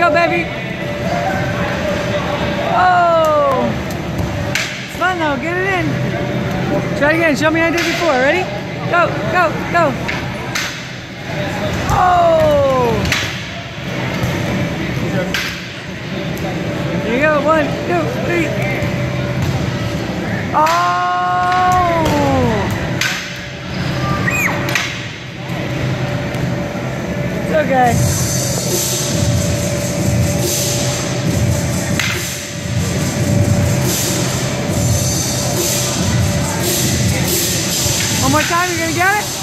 go, baby. Oh. It's fun though, get it in. Try it again, show me how I did before. Ready? Go, go, go. Oh. There you go, 1, 2, 3. Oh. It's okay. One more time, you're gonna get it?